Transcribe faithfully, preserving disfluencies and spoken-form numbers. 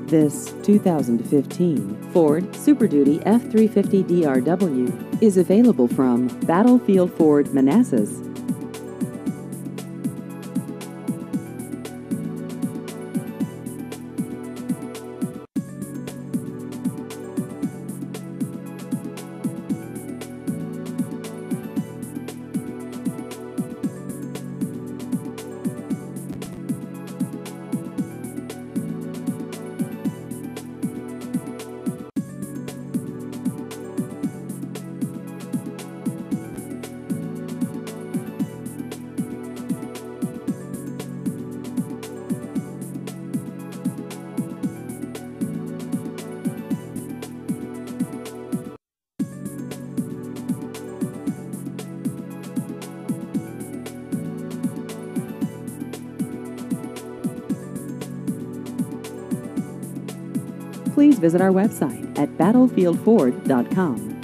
This two thousand fifteen Ford Super Duty F three fifty D R W is available from Battlefield Ford Manassas. Please visit our website at battlefield ford dot com.